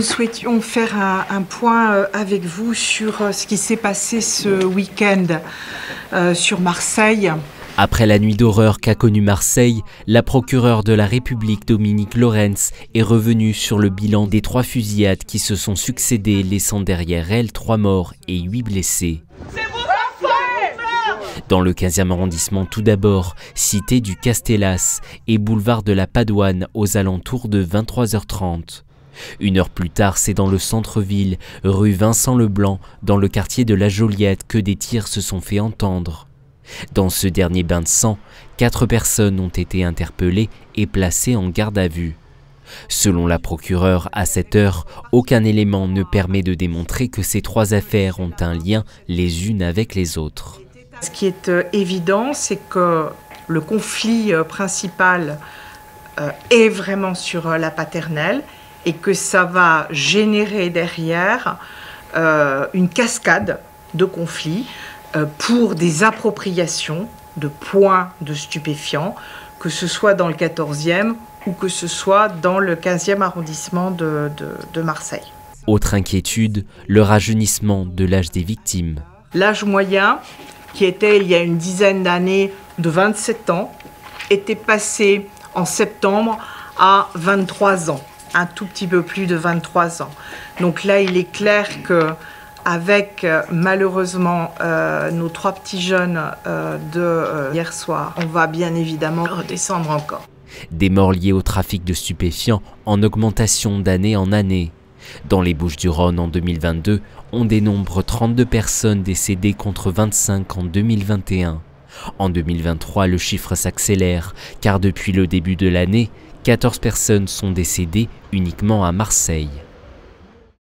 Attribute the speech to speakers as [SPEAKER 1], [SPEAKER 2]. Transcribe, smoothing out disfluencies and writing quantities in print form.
[SPEAKER 1] Nous souhaitions faire un point avec vous sur ce qui s'est passé ce week-end sur Marseille.
[SPEAKER 2] Après la nuit d'horreur qu'a connue Marseille, la procureure de la République Dominique Lorentz est revenue sur le bilan des 3 fusillades qui se sont succédées, laissant derrière elles 3 morts et 8 blessés. Dans le 15e arrondissement tout d'abord, cité du Castellas et boulevard de la Padoine aux alentours de 23h30. Une heure plus tard, c'est dans le centre-ville, rue Vincent Leblanc, dans le quartier de la Joliette, que des tirs se sont fait entendre. Dans ce dernier bain de sang, 4 personnes ont été interpellées et placées en garde à vue. Selon la procureure, à cette heure, aucun élément ne permet de démontrer que ces 3 affaires ont un lien les unes avec les autres.
[SPEAKER 1] Ce qui est évident, c'est que le conflit principal est vraiment sur la paternelle et que ça va générer derrière une cascade de conflits pour des appropriations de points de stupéfiants, que ce soit dans le 14e ou que ce soit dans le 15e arrondissement de Marseille.
[SPEAKER 2] Autre inquiétude, le rajeunissement de l'âge des victimes.
[SPEAKER 1] L'âge moyen, qui était il y a une dizaine d'années de 27 ans, était passé en septembre à 23 ans, un tout petit peu plus de 23 ans. Donc là, il est clair que avec malheureusement nos 3 petits jeunes de hier soir, on va bien évidemment redescendre encore.
[SPEAKER 2] Des morts liés au trafic de stupéfiants en augmentation d'année en année. Dans les Bouches-du-Rhône en 2022, on dénombre 32 personnes décédées contre 25 en 2021. En 2023, le chiffre s'accélère, car depuis le début de l'année, 14 personnes sont décédées uniquement à Marseille.